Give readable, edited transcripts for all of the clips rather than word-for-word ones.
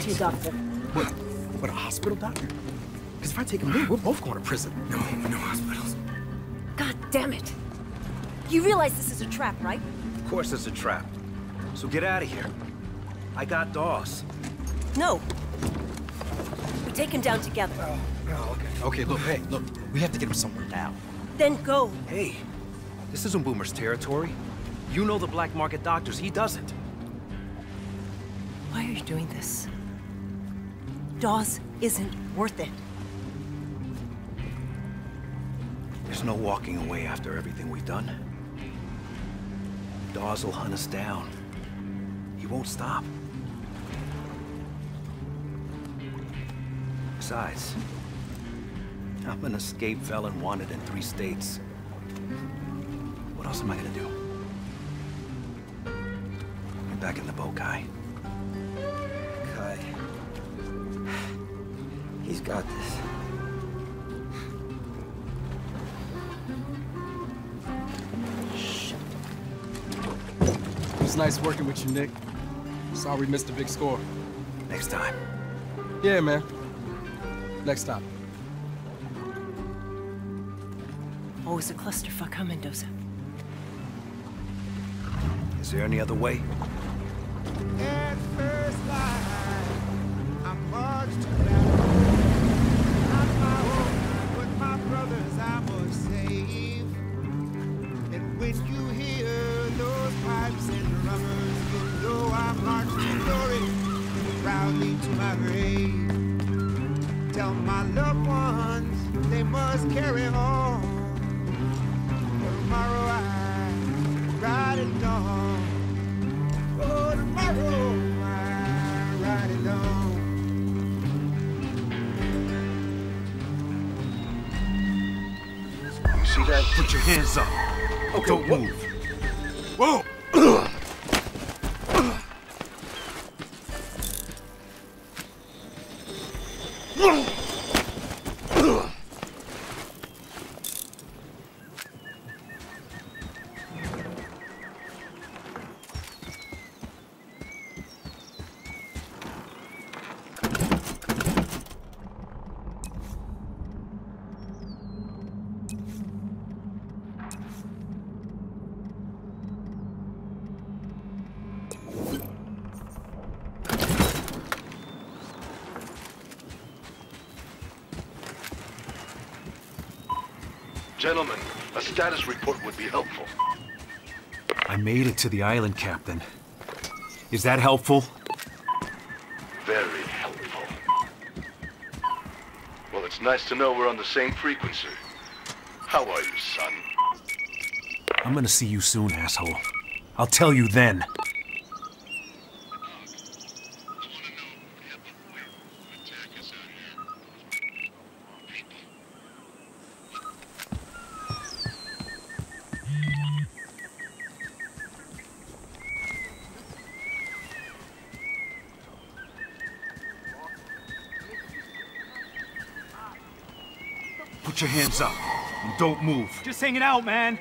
to your doctor. What, a hospital doctor? Because if I take him here, we're both going to prison. No hospitals. God damn it. You realize this is a trap, right? Of course it's a trap. So get out of here. I got Dawes. No. We take him down together. Oh, okay. Okay, look, hey, look. We have to get him somewhere now. Then go. Hey, this isn't Boomer's territory. You know the black market doctors, he doesn't. Why are you doing this? Dawes isn't worth it. There's no walking away after everything we've done. Dawes will hunt us down. He won't stop. Besides, I'm an escaped felon wanted in 3 states. What else am I gonna do? Get back in the boat, Kai. Kai. He's got this. It was nice working with you, Nick. Sorry we missed a big score. Next time. Yeah, man. Next time. Always a clusterfuck, huh, Mendoza? Is there any other way? At first light, I'm much too loud. Not my own, but my brother's I must save. And when you hear those pipes and drummers, you know I'm marching to glory, proudly to my grave. Tell my loved ones they must carry on. Tomorrow I ride at dawn. Oh, tomorrow I ride it on. You see that? Put your hands up. Okay, don't move. Whoa! Gentlemen, a status report would be helpful. I made it to the island, Captain. Is that helpful? Very helpful. Well, it's nice to know we're on the same frequency. How are you, son? I'm gonna see you soon, asshole. I'll tell you then. Put your hands up and don't move. Just hanging out, man.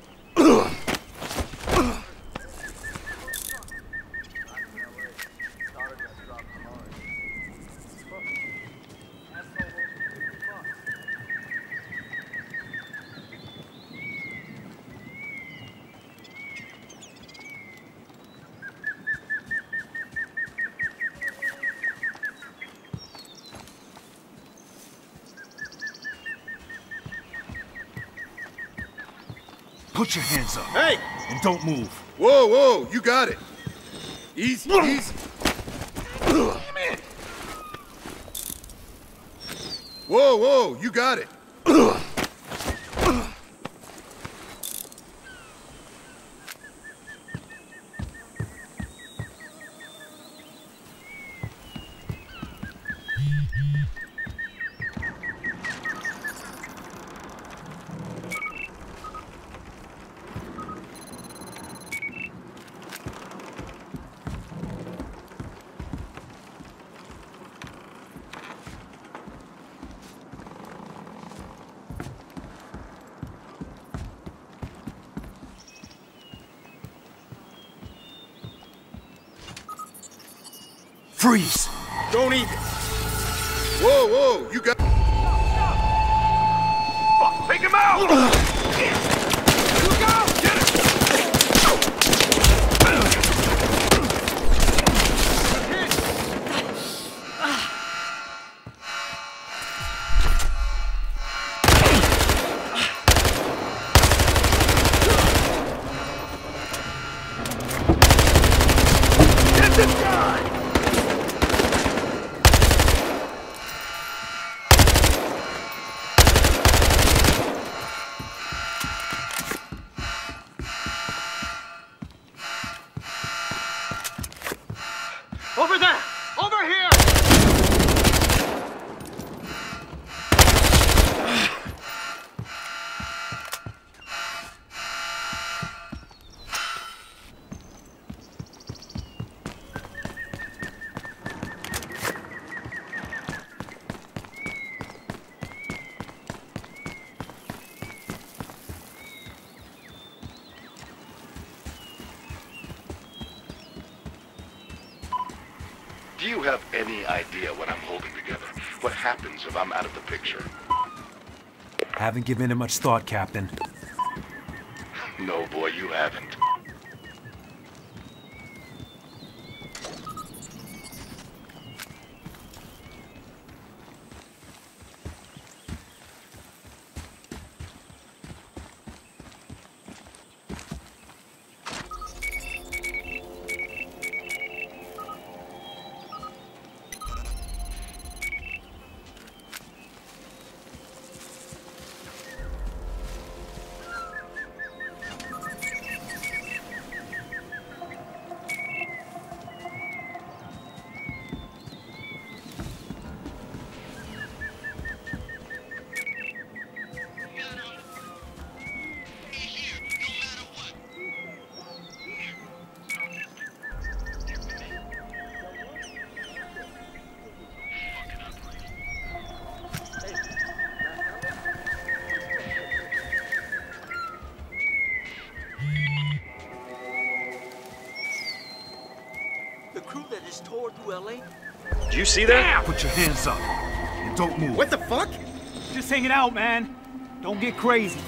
Put your hands up. Hey! And don't move. Whoa, you got it. Easy, easy. Whoa, you got it. Freeze! Don't even. Whoa, whoa, you got... Fuck, take him out! Look out! Get it! Get this guy! Over there! Over here! Do you have any idea what I'm holding together? What happens if I'm out of the picture? Haven't given it much thought, Captain. No, boy, you haven't. The crew that is toward LA? Do you see that? Put your hands up and don't move. What the fuck? Just hanging out, man. Don't get crazy.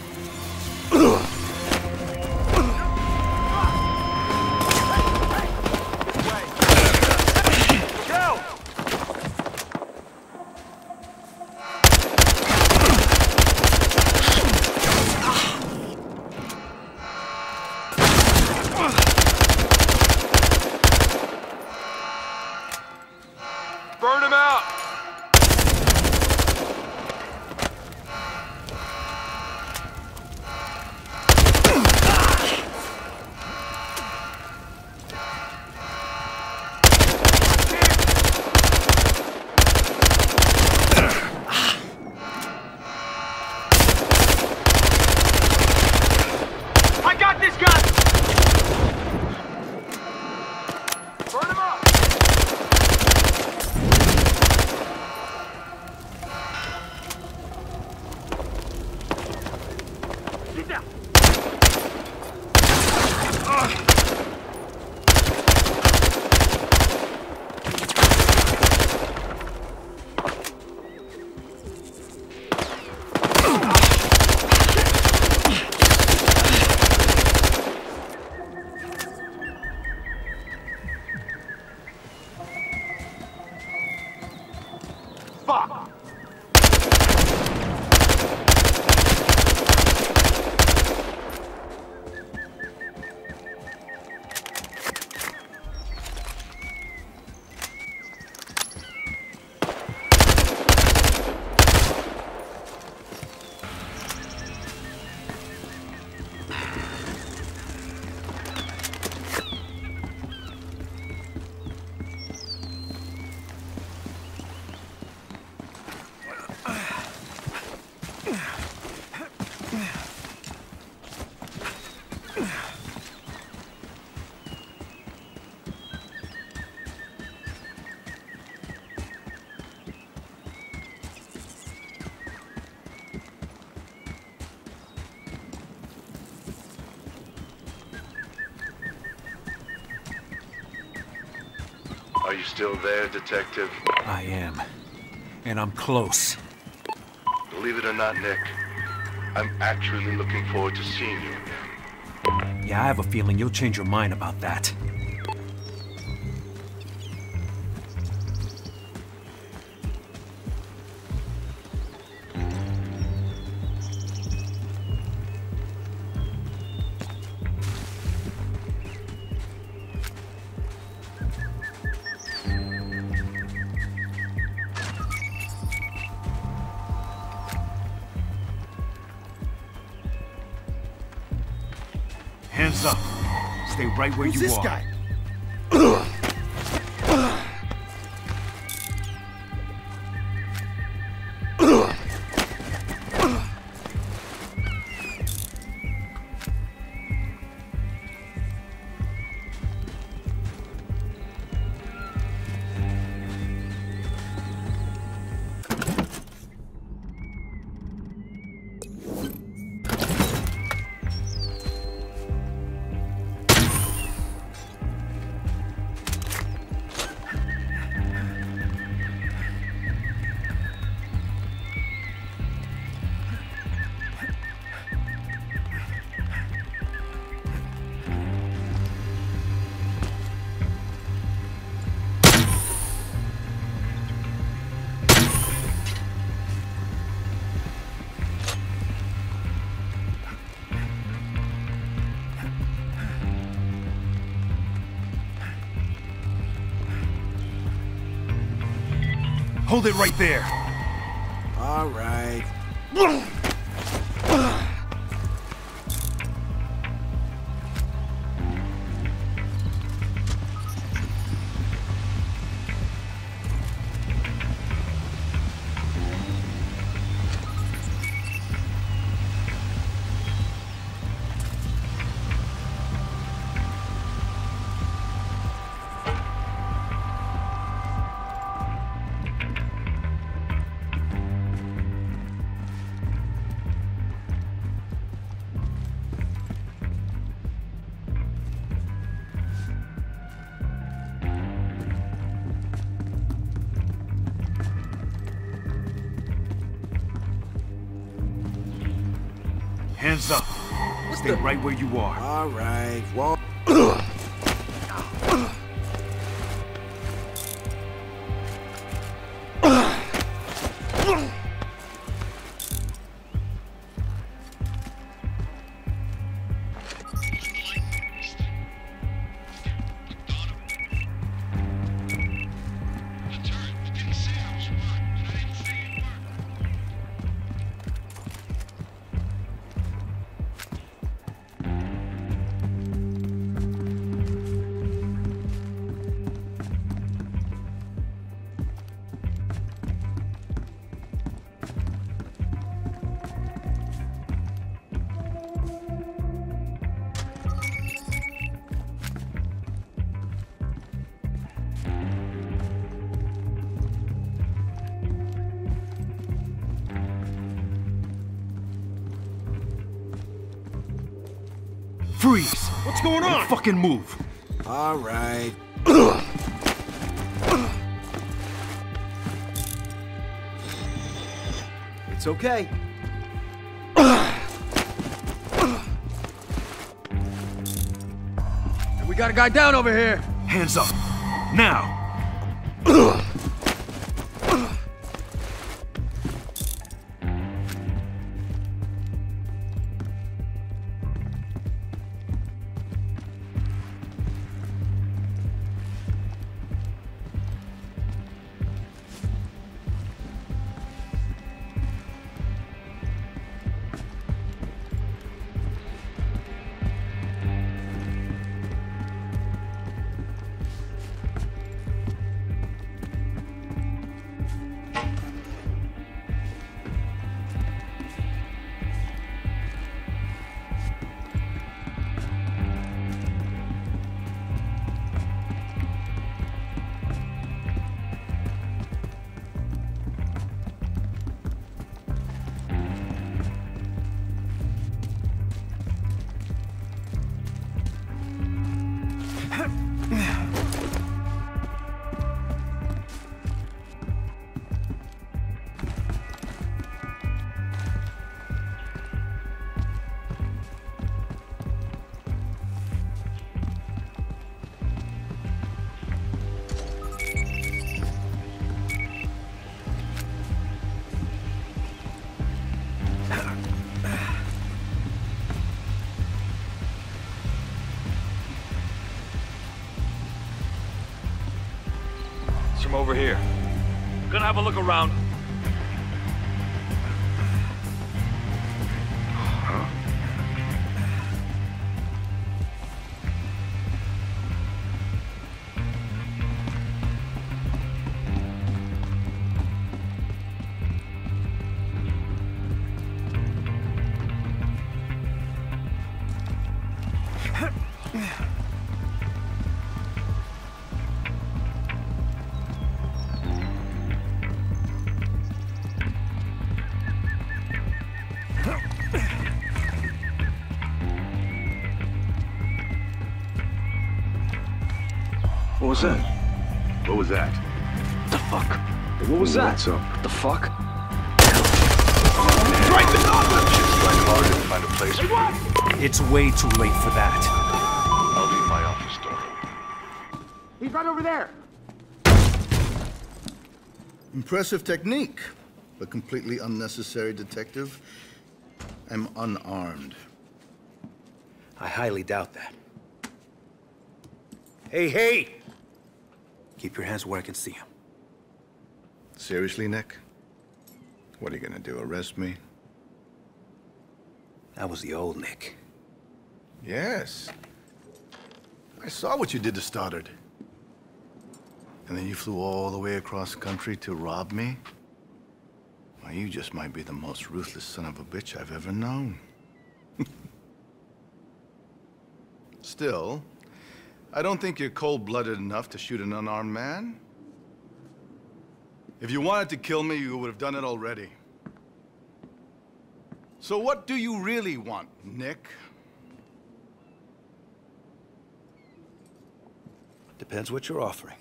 Burn him out! I got this guy! Burn him up! Get down! Fuck! Are you still there, Detective? I am. And I'm close. Believe it or not, Nick, I'm actually looking forward to seeing you again. Yeah, I have a feeling you'll change your mind about that. Hands up. Stay right where Who's you this are. guy? Hold it right there. All right. Hands up. Stay right where you are. All right. Well. Freeze! What's going on? Don't fucking move. All right. It's okay. We got a guy down over here. Hands up. Now. from over here. Gonna have a look around. What was that? What was that? The fuck? What was that? What's up? What the fuck? Shit's trying hard to find a place for you. It's way too late for that. I'll leave my office door open. He's right over there. Impressive technique, but completely unnecessary, Detective. I'm unarmed. I highly doubt that. Hey, hey! Keep your hands where I can see them. Seriously, Nick? What are you gonna do, arrest me? That was the old Nick. Yes. I saw what you did to Stoddard. And then you flew all the way across country to rob me? Well, you just might be the most ruthless son of a bitch I've ever known. Still, I don't think you're cold-blooded enough to shoot an unarmed man. If you wanted to kill me, you would have done it already. So what do you really want, Nick? Depends what you're offering.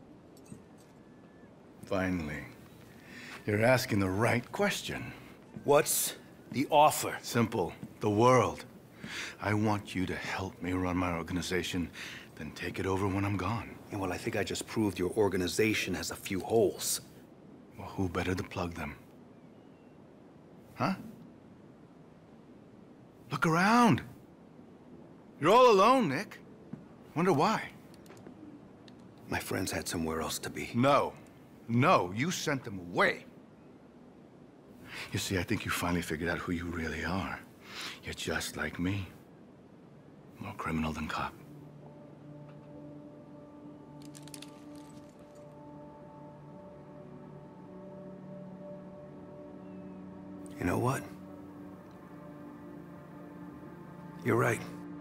Finally, you're asking the right question. What's the offer? Simple. The world. I want you to help me run my organization, then take it over when I'm gone. And well, I think I just proved your organization has a few holes. Well, who better to plug them? Huh? Look around. You're all alone, Nick. Wonder why? My friends had somewhere else to be. No. No, you sent them away. You see, I think you finally figured out who you really are. You're just like me. More criminal than cop. You know what? You're right.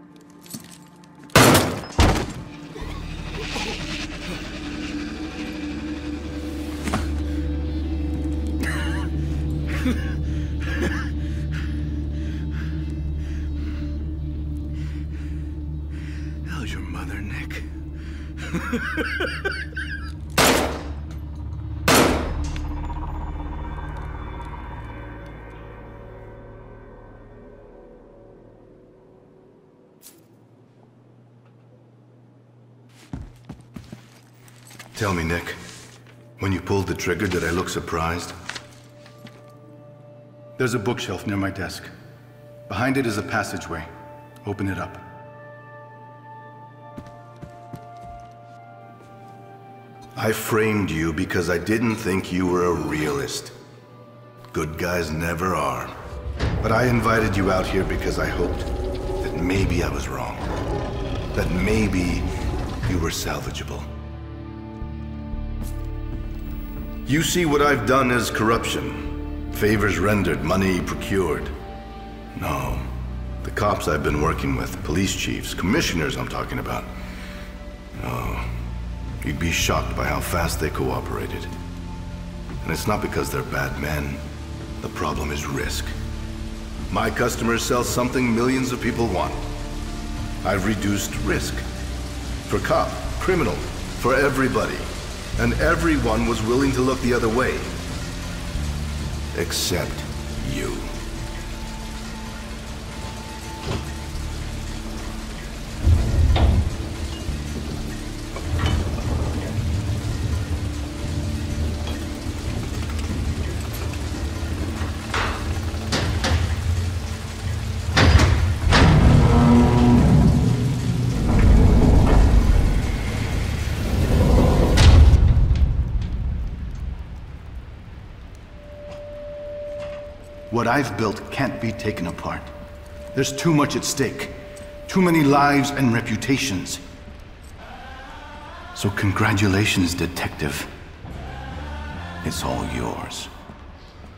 How's your mother, Nick? Tell me, Nick, when you pulled the trigger, did I look surprised? There's a bookshelf near my desk. Behind it is a passageway. Open it up. I framed you because I didn't think you were a realist. Good guys never are. But I invited you out here because I hoped that maybe I was wrong. That maybe you were salvageable. You see what I've done as corruption. Favors rendered, money procured. No. The cops I've been working with, police chiefs, commissioners I'm talking about. No. You'd be shocked by how fast they cooperated. And it's not because they're bad men. The problem is risk. My customers sell something millions of people want. I've reduced risk. For cop, criminal, for everybody. And everyone was willing to look the other way. Except you. What I've built can't be taken apart. There's too much at stake. Too many lives and reputations. So congratulations, detective. It's all yours.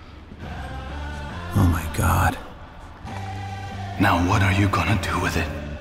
Oh my God. Now what are you gonna do with it?